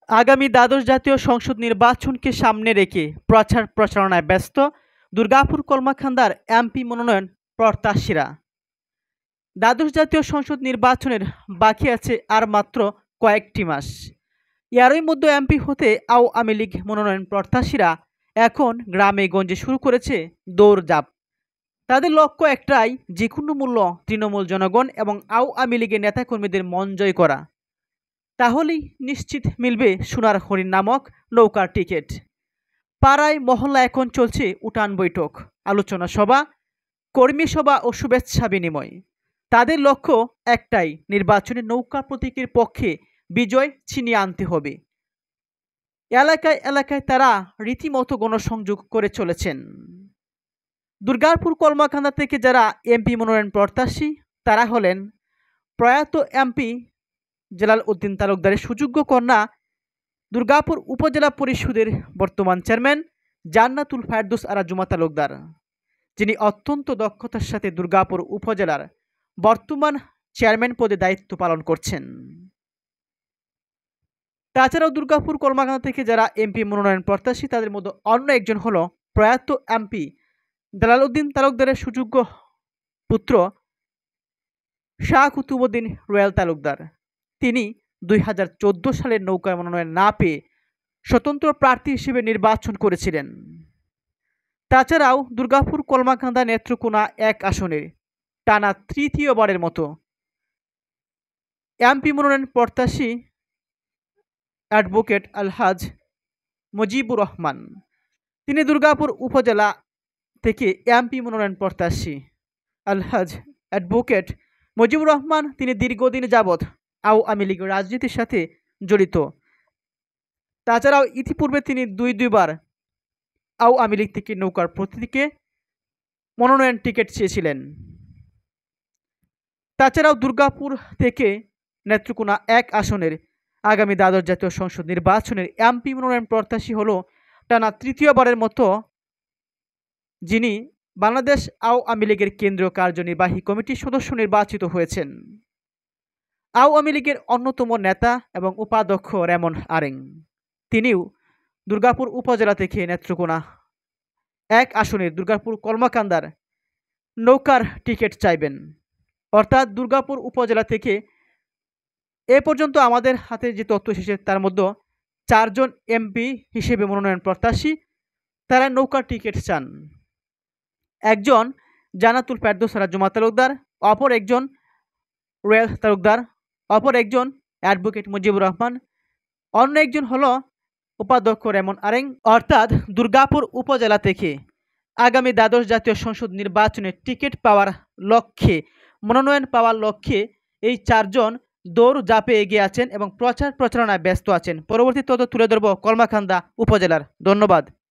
আগামী দ্বাদশ জাতীয় সংসদ নির্বাচনকে সামনে রেখে প্রচার প্রচারণায় ব্যস্ত দুর্গাপুর কলমাকান্দার এমপি মনোনয়ন প্রত্যাশীরা। দ্বাদশ জাতীয় সংসদ নির্বাচনের বাকি আছে আর মাত্র কয়েকটি মাস। এরই মধ্যে এমপি হতে আওয়ামী লীগ মনোনয়ন প্রত্যাশীরা এখন গ্রামে গঞ্জে শুরু করেছে দৌড়ঝাঁপ। তাদের লক্ষ্য একটাই, যে কোনো মূল্য তৃণমূল জনগণ এবং আওয়ামী লীগের নেতাকর্মীদের মন জয় করা। তাহলেই নিশ্চিত মিলবে সোনার হরিণ নামক নৌকার টিকিট। পাড়ায় মহল্লা এখন চলছে উঠান বৈঠক, আলোচনা সভা, কর্মী সভা ও শুভেচ্ছা বিনিময়। তাদের লক্ষ্য একটাই, নির্বাচনে নৌকা প্রতীকের পক্ষে বিজয় ছিনিয়ে আনতে হবে। এলাকায় এলাকায় তারা রীতিমতো গণসংযোগ করে চলেছেন। দুর্গাপুর কলমাকান্দা থেকে যারা এমপি মনোনয়ন প্রত্যাশী তারা হলেন প্রয়াত এমপি জালাল উদ্দিন তালুকদারের সুযোগ্য কন্যা, দুর্গাপুর উপজেলা পরিষদের বর্তমান চেয়ারম্যান জান্নাতুল ফারদৌস আরা জুমা তালুকদার, যিনি অত্যন্ত দক্ষতার সাথে দুর্গাপুর উপজেলার বর্তমান চেয়ারম্যান পদে দায়িত্ব পালন করছেন। তাছাড়াও দুর্গাপুর কলমাকান্দা থেকে যারা এমপি মনোনয়ন প্রত্যাশী তাদের মধ্যে অন্য একজন হলো প্রয়াত এমপি জালাল উদ্দিন তালুকদারের সুযোগ্য পুত্র শাহ কুতুবুদ্দিন রয়্যাল তালুকদার। তিনি 2014 সালের নৌকা মনোনয়ন না পেয়ে স্বতন্ত্র প্রার্থী হিসেবে নির্বাচন করেছিলেন। তাছাড়াও দুর্গাপুর কলমাকান্দা নেত্রকোনা এক আসনের টানা তৃতীয়বারের মতো এমপি মনোনয়ন প্রত্যাশী অ্যাডভোকেট আলহাজ মুজিবুর রহমান, তিনি দুর্গাপুর উপজেলা থেকে এমপি মনোনয়ন প্রত্যাশী। আলহাজ অ্যাডভোকেট মুজিবুর রহমান তিনি দীর্ঘদিন যাবৎ আওয়ামী লীগের রাজনীতির সাথে জড়িত। তাছাড়াও ইতিপূর্বে তিনি দুইবার আওয়ামী লীগ থেকে নৌকার প্রতীকে মনোনয়ন টিকিট চেয়েছিলেন। তাছাড়াও দুর্গাপুর থেকে নেত্রকোনা এক আসনের আগামী দ্বাদশ জাতীয় সংসদ নির্বাচনের এমপি মনোনয়ন প্রত্যাশী হল টানা তৃতীয়বারের মতো যিনি বাংলাদেশ আওয়ামী লীগের কেন্দ্রীয় কার্যনির্বাহী কমিটির সদস্য নির্বাচিত হয়েছেন, আওয়ামী লীগের অন্যতম নেতা এবং উপাধ্যক্ষ রেমন আরেং। তিনিও দুর্গাপুর উপজেলা থেকে নেত্রকোনা এক আসনের দুর্গাপুর কলমাকান্দার নৌকার টিকিট চাইবেন। অর্থাৎ দুর্গাপুর উপজেলা থেকে এ পর্যন্ত আমাদের হাতে যে তথ্য এসেছে তার মধ্যে 4 জন এমপি হিসেবে মনোনয়ন প্রত্যাশী তারা নৌকার টিকিট চান। একজন জান্নাতুল ফারদৌস আরা জুমা তালুকদার, অপর একজন রয়্যাল তালুকদার, অপর একজন অ্যাডভোকেট মুজিবুর রহমান, অন্য একজন হলো উপাধ্যক্ষ রেমন আরেং। অর্থাৎ দুর্গাপুর উপজেলা থেকে আগামী দ্বাদশ জাতীয় সংসদ নির্বাচনে টিকিট পাওয়ার লক্ষ্যে, মনোনয়ন পাওয়ার লক্ষ্যে এই 4 জন দৌড় ঝাঁপে এগিয়ে আছেন এবং প্রচার প্রচারণায় ব্যস্ত আছেন। পরবর্তী তথ্য তুলে ধরব কলমাকান্দা উপজেলার। ধন্যবাদ।